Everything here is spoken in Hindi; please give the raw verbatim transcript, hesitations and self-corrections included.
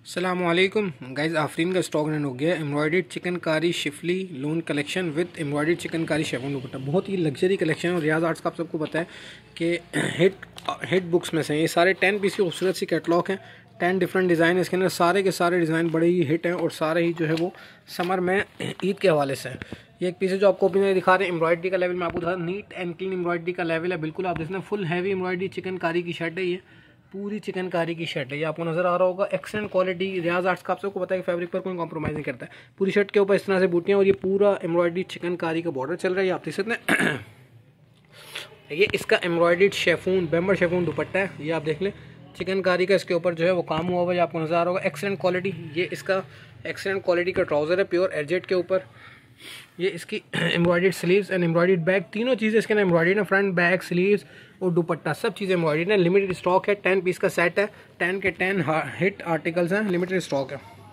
अस्सलामुअलैकुम गाइस, आफरीन का स्टॉक रन हो गया। Embroidered chikankari schiffli lawn collection with embroidered chikankari chiffon dupatta. बहुत ही लग्जरी कलेक्शन है और रियाज आर्ट्स का आप सबको पता है कि हिट हिट बुक्स में से ये सारे टेन पीस की खूबसूरत सी कैटलॉग हैं। टेन डिफरेंट डिज़ाइन है इसके अंदर, सारे के सारे डिज़ाइन बड़े ही हिट हैं और सारे ही जो है वो समर में ईद के हवाले से हैं। ये एक पीस है जो आपको ओपन दिखा रहे हैं। एम्ब्रॉयडरी का लेवल में आपको दिखा, नीट एंड क्लीन एम्ब्रॉयडरी का लेवल है बिल्कुल। आप देखना फुल हैवी एम्ब्रॉयडरी चिकनकारी की शर्ट है, ये पूरी चिकनकारी की शर्ट है, ये आपको नजर आ रहा होगा। एक्सेलेंट क्वालिटी, रियाज आर्ट्स का आप सबको पता है कि फैब्रिक पर कोई कॉम्प्रोमाइज़ नहीं करता है। पूरी शर्ट के ऊपर इस तरह से बूटियाँ और ये पूरा एम्ब्रॉयडरी चिकनकारी का बॉर्डर चल रहा है, ये आप देख सकते हैं। ये इसका एम्ब्रॉयडर्ड शेफून बेम्बर शेफून दुपट्टा है, ये आप देख लें। चिकनकारी का इसके ऊपर जो है वो काम हुआ हुआ है, आपको नजर आ रहा होगा। एक्सेलेंट क्वालिटी, ये इसका एक्सेलेंट क्वालिटी का ट्राउज़र है प्योर एरजेट के ऊपर। ये इसकी embroidered sleeves and embroidered bag, तीनों चीज़ें इसके अंदर एम्ब्रॉयडर्ड है। फ्रंट बैग स्लीव्स और दुपट्टा सब चीज़ें एम्ब्रॉयडर्ड है। लिमिटेड स्टॉक है, टेन पीस का सेट है। टेन के टेन हिट आर्टिकल्स हैं, लिमिटेड स्टॉक है।